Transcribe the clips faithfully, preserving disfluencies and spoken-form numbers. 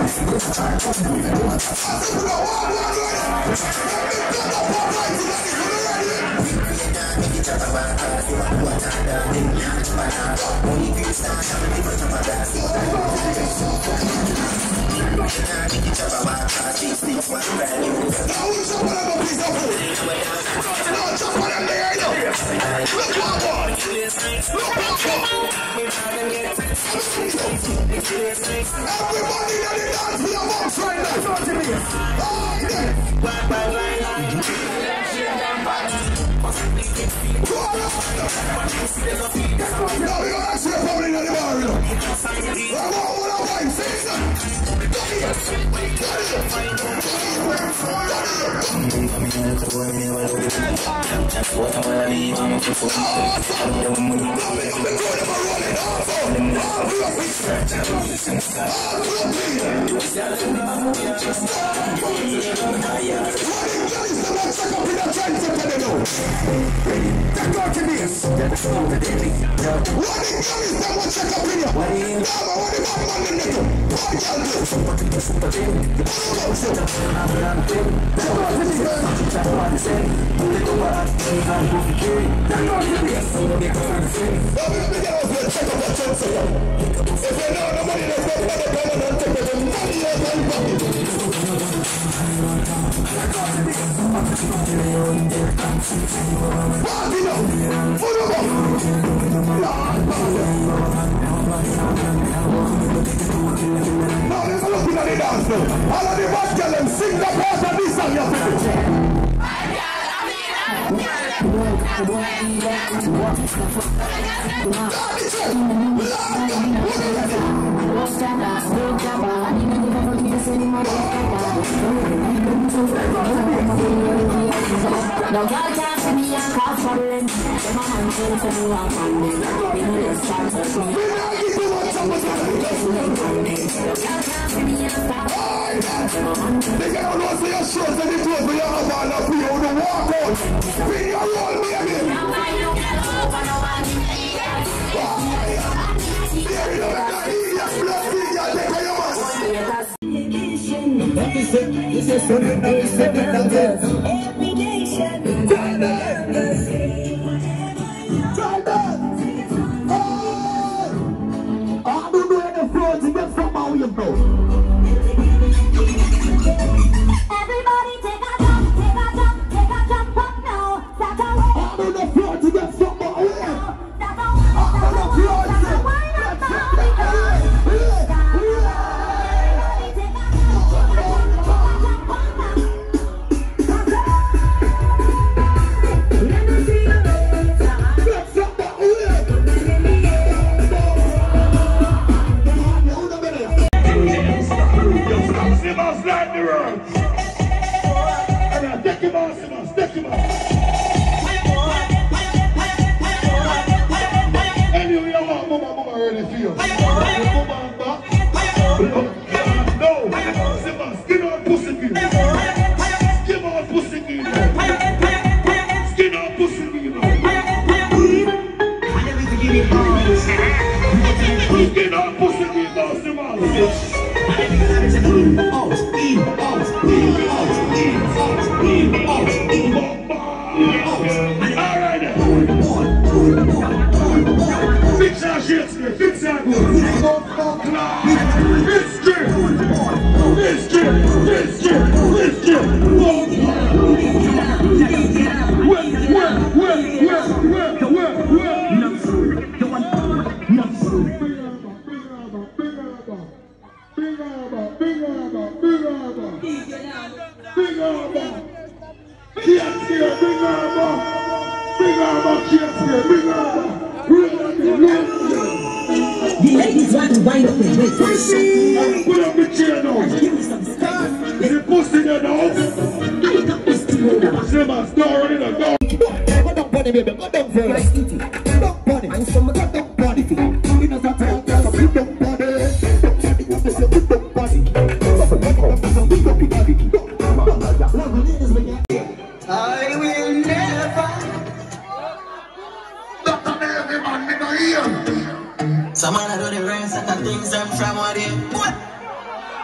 Some man do the rest and the things them from what they what? Me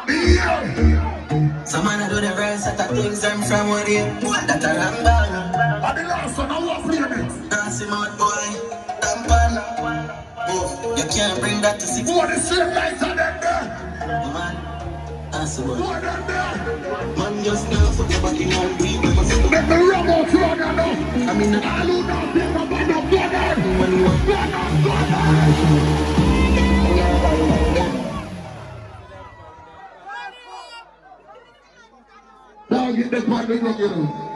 Some man do the right set of things I'm from one day. That a wrong ball. And the last one, I want to play it. Nancy mouth boy, tampan. Oh, you can't bring that to six. What is the lights on them there? Man, Nancy boy. What on there? Man just now put your body on beat. Let me rub out you on now. I mean, I don't know if you're going to go there. when you want Go there. Now get the party going.